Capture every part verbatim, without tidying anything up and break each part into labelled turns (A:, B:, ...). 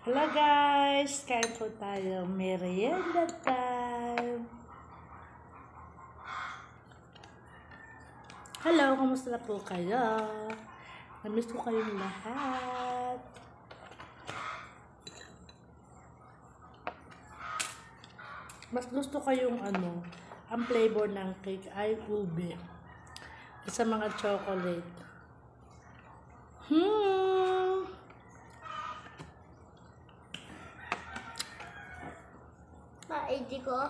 A: Hello guys! Kain po tayo. Merienda time! Hello! Kamusta na po kayo? Namiss ko kayong lahat. Mas gusto ko yung ano, ang flavor ng cake ay ube. Sa mga chocolate. Hmm!
B: I D ko.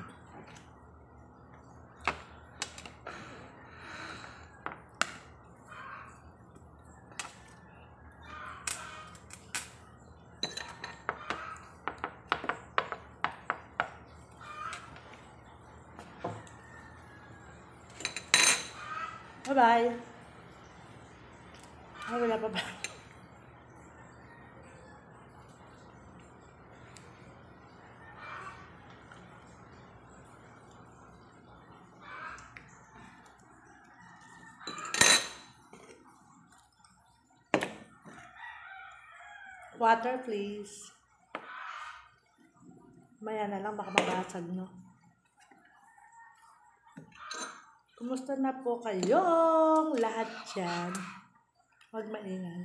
A: Bye-bye. Ay, wala pa ba? Water, please. Maya na lang, baka mabasag, no? Kumusta na po kayong lahat dyan? Huwag maingay.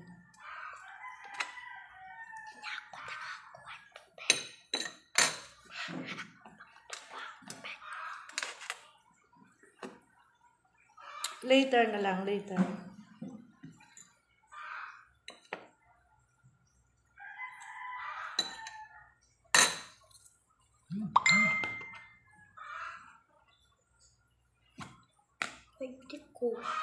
A: Later na lang, later.
B: I D ko.